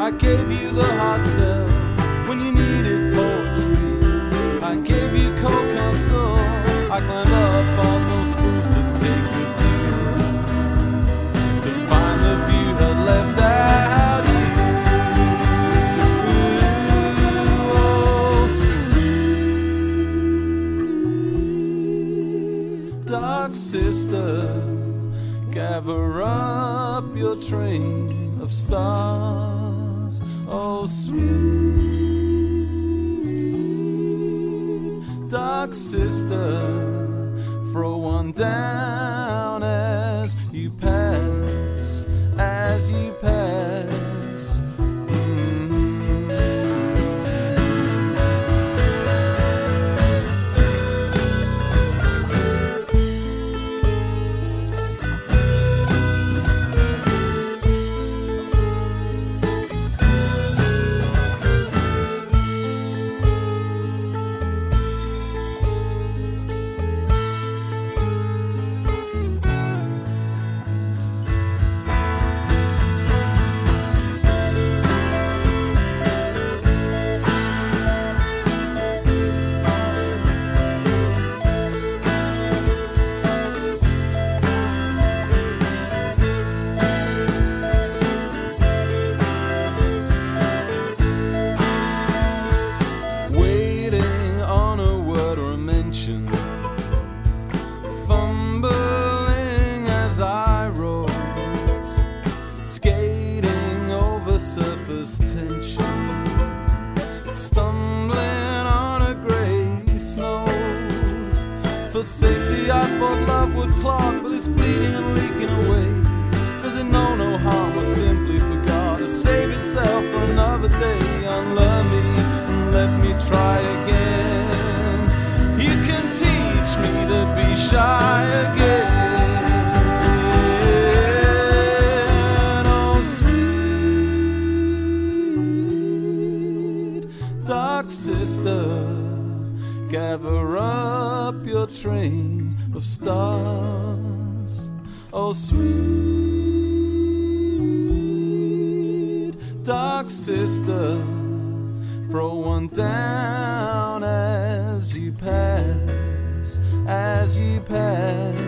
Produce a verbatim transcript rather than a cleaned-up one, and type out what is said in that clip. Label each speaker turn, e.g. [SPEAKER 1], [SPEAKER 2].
[SPEAKER 1] I gave you the hard sell when you needed poetry. I gave you cold counsel. I climbed up on those fools to take you through, to find the view that left out you. Oh, sweet dark sister, gather up your train of stars. Oh, sweet dark sister, throw one down as you pass, as you pass. Fumbling as I wrote, skating over surface tension, stumbling on a grey snow. For safety I thought love would clog, but it's bleeding and leaking away. Does it know no harm or simply forgot to save itself for another day? Unlearn me and let me try again. You can teach me to be shy again. Oh, sweet dark sister, gather up your train of stars. Oh, sweet dark sister, throw one down as you pass, as you pass.